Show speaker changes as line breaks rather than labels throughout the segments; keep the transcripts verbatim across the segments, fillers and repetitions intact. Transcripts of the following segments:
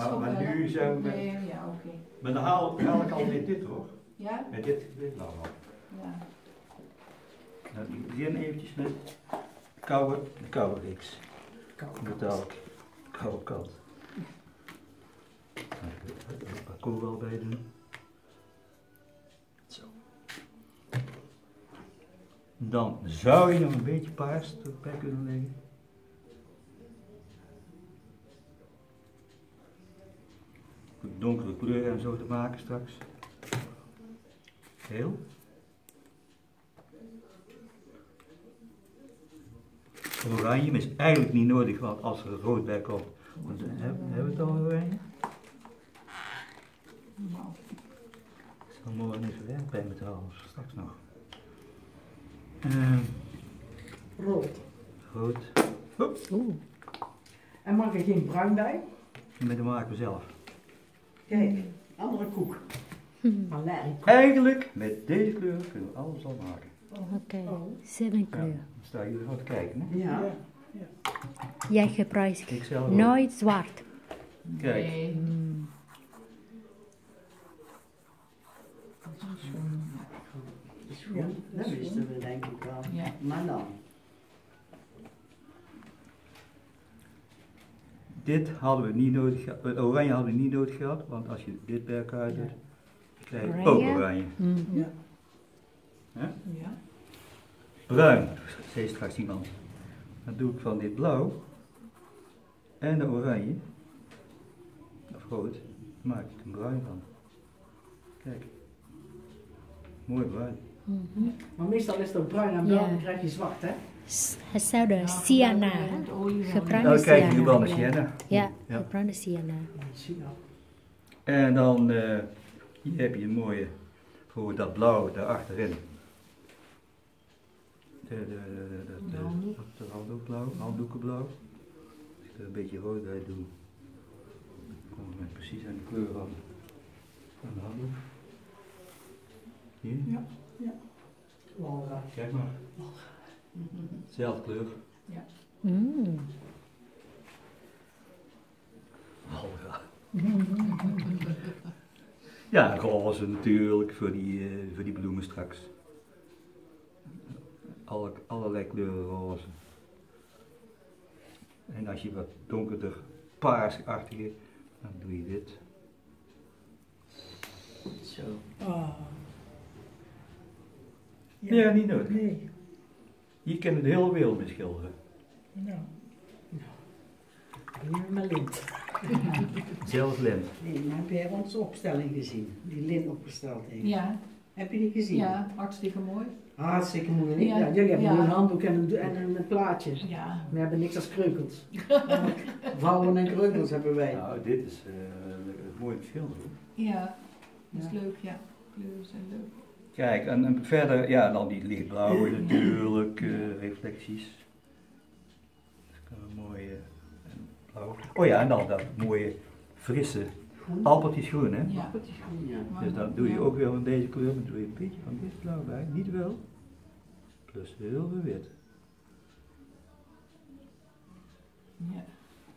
maar, maar nu zijn we...
Nee, ja, oké. Okay.
Maar dan haal, haal ik altijd dit hoor.
Ja?
Met dit, dit blauw.
Ja.
Nou, ik begin eventjes met de koude, de koude reeks. Koude dadelijk. Koude kant. Een paar koolwel bij doen. Zo. Dan zou je nog een beetje paars erbij kunnen leggen. Donkere kleur en zo te maken straks. Geel. Oranje is eigenlijk niet nodig, want als er rood bij komt, dan hebben we het al oranje. Ik zal morgen even werk bij me te halen, straks nog. Uh,
rood.
Rood.
Oeh. En mag er geen bruin bij?
Met de maken zelf.
Kijk, andere koek.
Hmm.
Eigenlijk, met deze kleur kunnen we alles al maken.
Oké, okay. oh. zeven kleur. Ja,
dan sta je gewoon te kijken, hè?
Ja. Ja.
Jij gebruikt nooit zwart.
Kijk.
Nee.
Hmm.
Ja, dat wisten we denk ik wel.
Ja.
Maar dan.
Dit hadden we niet nodig gehad, oranje hadden we niet nodig gehad, want als je dit bij elkaar doet, krijg je ook oranje.
Mm.
Ja.
Huh?
Ja.
Bruin, zei straks iemand. Dan doe ik van dit blauw en de oranje, of rood, maak ik een bruin van. Kijk, mooi bruin.
Mm-hmm.
Maar meestal is het bruin en blauw, ja. Dan krijg je zwart, hè?
Hetzelfde, ja, sienna. Gebruinde
nou, kijk,
sienna.
gebrande sienna.
Ja, ja. gebrande sienna.
En dan uh, hier heb je een mooie, voor dat blauw daarachterin. De, de, de, de, de, de, de handdoekblauw, handdoekenblauw. Als ik er een beetje rood bij doe, dan kom ik precies aan de kleur van, van de handdoek. Hier?
Ja, ja. Walra.
Kijk maar. Zelfde kleur.
Ja.
Mm.
Walra. Ja, roze natuurlijk voor die, uh, voor die bloemen straks. Alle, allerlei kleuren roze. En als je wat donkerder, paarsachtige, dan doe je dit. Zo.
Oh.
Ja, ja, niet nodig.
Nee.
Je kan de hele wereld mee schilderen.
Nou. Hier mijn lint.
Zelf lint.
Nee, maar heb jij onze opstelling gezien? Die lint opgesteld heeft.
Ja.
Heb je die gezien?
Ja, hartstikke mooi.
Hartstikke mooi.
Ja.
Ja, jullie hebben
Ja.
een handdoek en een, en een plaatje.
Ja.
We hebben niks als kreukels. Vouwen en kreukels hebben wij.
Nou, dit is uh, mooi schilderen.
Ja, dat is
Ja.
leuk, ja. Kleuren zijn leuk.
Kijk, en, en verder, ja, dan die lichtblauwe natuurlijk, uh, reflecties. Dat is een mooie uh, blauw. Oh ja, en dan dat mooie, frisse, appeltjes groen, hè?
Ja.
Appeltjes groen, ja.
Dus dan doe je ook weer van deze kleur, dan doe je een beetje van dit blauw bij, niet wel. Plus heel veel wit.
Ja.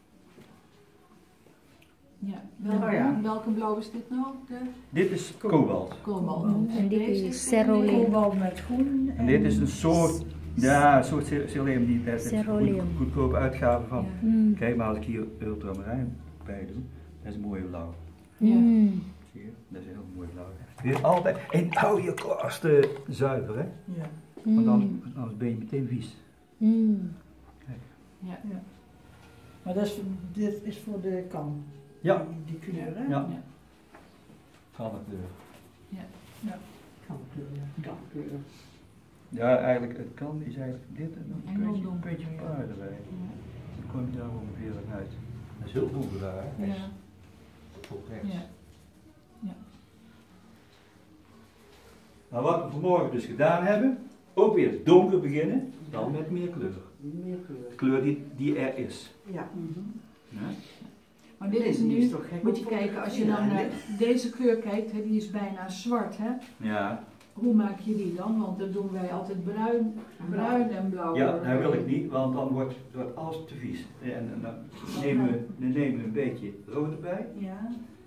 Ja. Welke,
Oh ja.
welke blauw is dit nou? De
Dit is kobalt.
kobalt.
Mm. En dit
deze
is ceruleum.
Kobalt met groen.
En dit is een soort, ja, een soort ceruleum die daar is
Ceruleum.
goed, goedkope uitgave van.
Ja.
Mm.
Kijk maar als ik hier ultramarijn bij doe, dat is een mooie blauw.
Mm.
Zie je? Dat is een heel mooi blauw. Weer altijd, en hou je kosten zuiver, hè?
Ja.
Want anders,
Mm.
anders ben je meteen vies.
Mm.
Kijk.
Ja.
Ja. Maar dat is, dit is voor de kan.
Ja.
Die, die kleur, hè?
Ja.
Ja.
Gallenkleur.
Ja.
Ja. Kankleur, ja. Kankleur.
Ja, eigenlijk, het kan is eigenlijk dit en dan
En
een
nog
beetje, een
donker,
beetje
ja.
paarden erbij.
Ja.
Dan kom je daar ongeveer uit. Dat is heel donker daar, hè?
Ja.
Rechts. Op rechts.
Ja. Ja.
Nou, wat we vanmorgen dus gedaan hebben, ook weer donker beginnen, dan met meer kleur.
Meer kleur.
De kleur die, die er is.
Ja.
Ja?
Maar dit
Nee,
is
die
nu,
is toch gek
moet je
op-
kijken, als je
Ja,
dan naar
dit-
deze kleur kijkt, hè, die is bijna zwart, hè?
Ja.
hoe maak je die dan? Want dan doen wij altijd bruin, bruin en blauw.
Ja, dat wil ik niet, want dan wordt, wordt alles te vies. En, en dan, nemen we, dan nemen we een beetje rood erbij.
Ja,